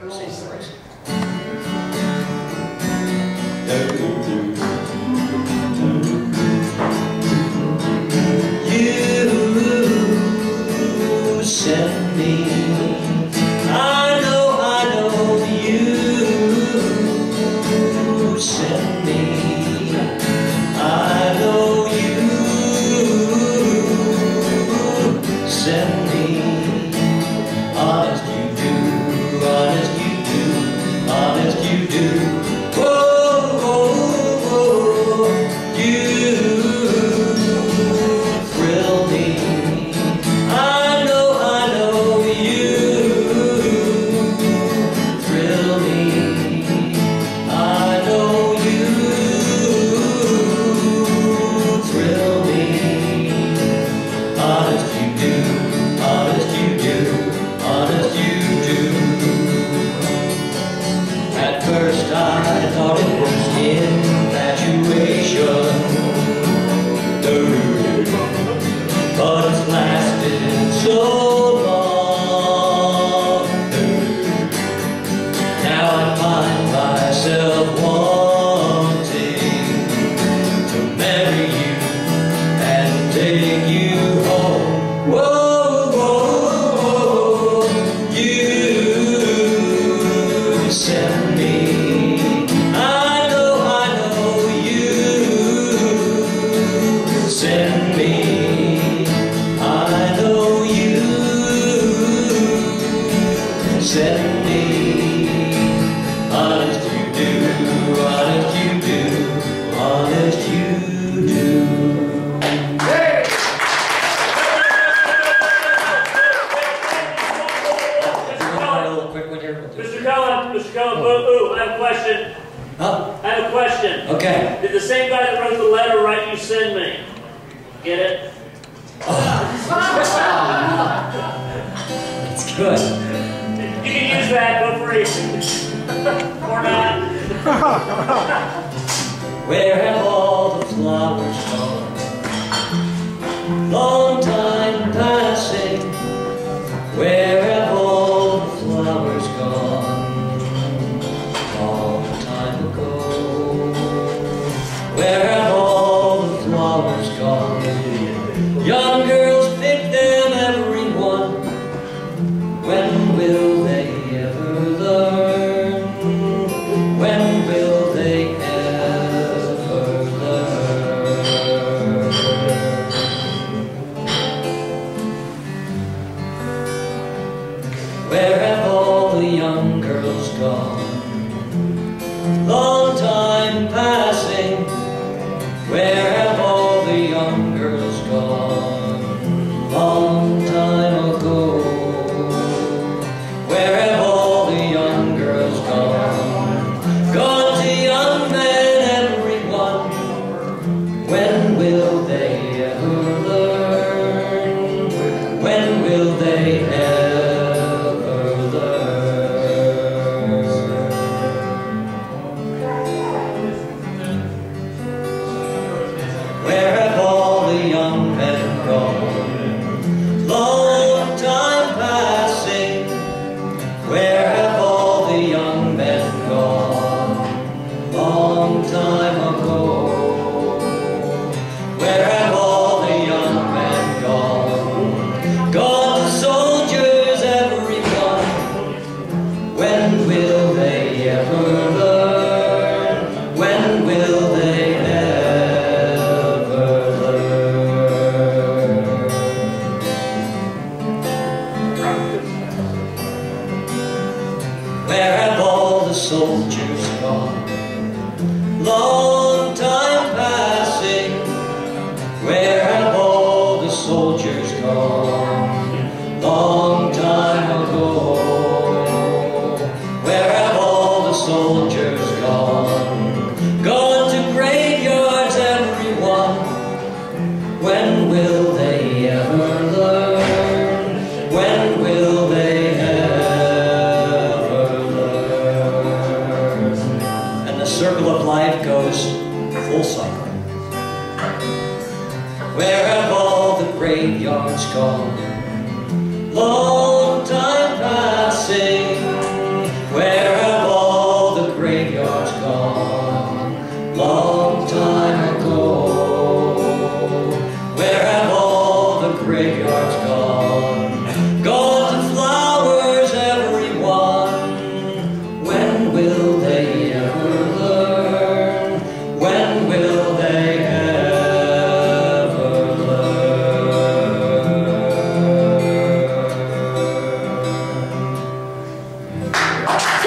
Same chorus. You sent me. I know you sent me. I know you sent me. Honest you do, honest you do, honest you do. Whoa, whoa, whoa, you thrill me. I know you thrill me. I know you thrill me. Honest you do, honest you do, honest you do. At first I thought it was infatuation, but it's lasted so long. Now I find myself wanting to marry you and take you home. Whoa, whoa, whoa, you sent me. I know you sent me. I know you sent me. Honest you do, honest you do, honest you do. Mr. Cohen, boo-boo, I have a question. Huh? I have a question. Okay. Did the same guy that wrote the letter write you send me? Get it? It's good. You can use that, go free. Or not. Where have all the flowers gone? Long time passing. Where have all the flowers gone? Long time ago. Where have all the flowers gone? Young girls pick them, every one. When will they ever learn? When will they ever learn? Where have all the young girls gone? Long time passing. Where have all the young girls gone? Long time ago. Where have all the young girls gone? Gone to young men, everyone. When will they ever learn? When will they ever learn? Where have all the young men gone? Long time passing. Where have all the young men gone? Long time ago. Where have all the young men gone? Gone to soldiers, everyone. When will they ever learn? When will they ever learn? Where have all the soldiers gone? Long time passing. Where have all the soldiers gone? Long time ago. Where have all the soldiers gone? Gone to graveyards, everyone. When will they ever learn? When will they ever learn? And the circle of life goes Thank you.